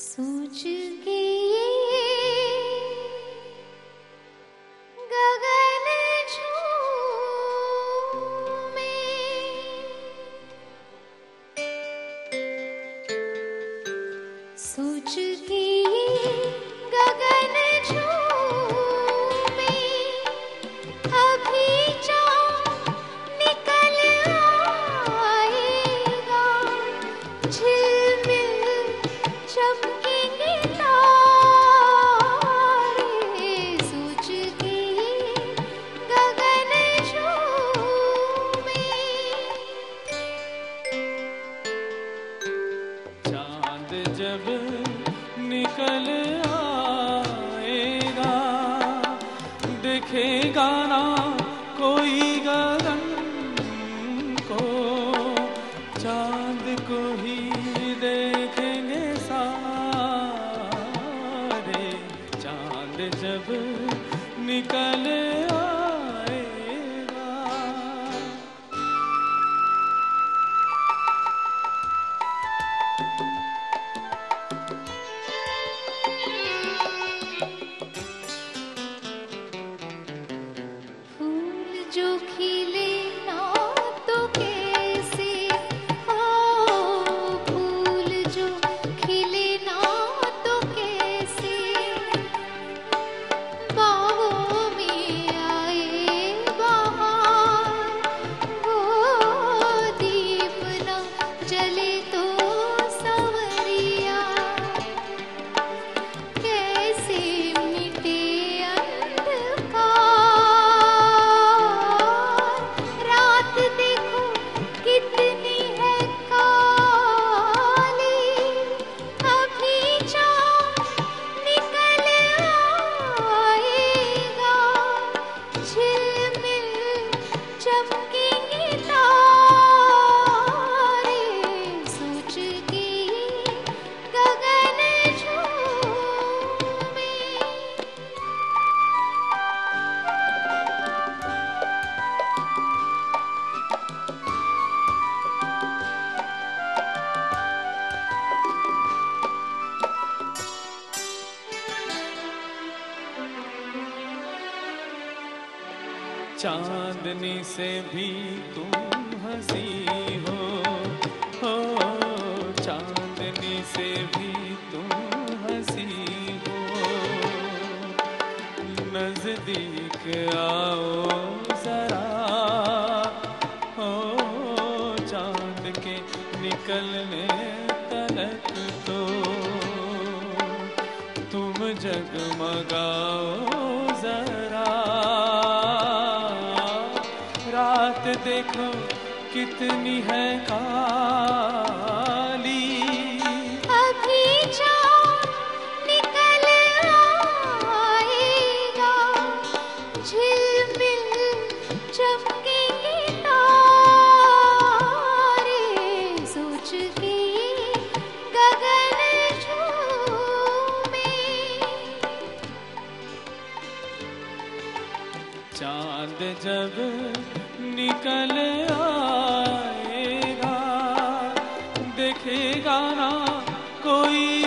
सोच के गगन झूमे, सोच के गगन झूमे, अभी चाँद निकल आएगा, झिलमिल चमकेंगे तारे, सोच के गगन झूमे। चांद जब निकल आएगा, देखेगा ना कोई गगन को, चांद को ही देखेंगे सारे। चांद जब निकल आएगा। फूल जो खिले ना तो कैसे, ओ फूल जो खिले ना तो कैसे, बाहों में आए बहार, वो दीप ना जले तो सांवरिया, कैसे मिटे अंधकार, रात देखो कितनी है काली, अभी चाँद निकल आएगा, झिलमिल चमकेंगे तारे, सोच के गगन झूमे। चांदनी से भी तुम हंसी हो, चांदनी से भी तुम हंसी हो, नजदीक आओ जरा, हो चांद के निकलने तलक तो तुम जगमगाओ जरा। रात देखो कितनी है काली, अभी चाँद निकल आएगा, झिलमिल चमकेंगे तारे, सोच के गगन झूमे। चांद जब निकल आएगा, देखेगा ना कोई